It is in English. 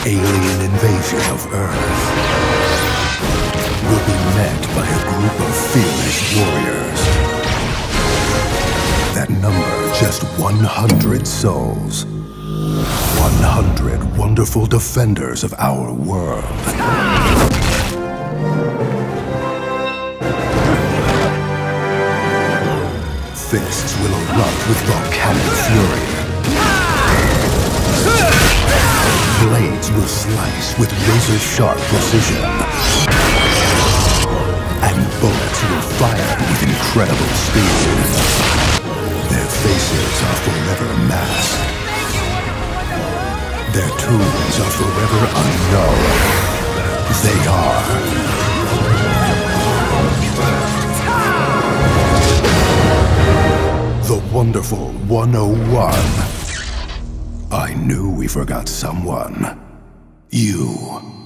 alien invasion of Earth will be met by a group of fearless warriors that number just 100 souls. 100 wonderful defenders of our world. Fists will erupt with volcanic fury. Blades will slice with razor-sharp precision. And bullets will fire with incredible speed. Their faces are forever masked. Their tombs are forever unknown. They are the Wonderful 101. I knew we forgot someone. You.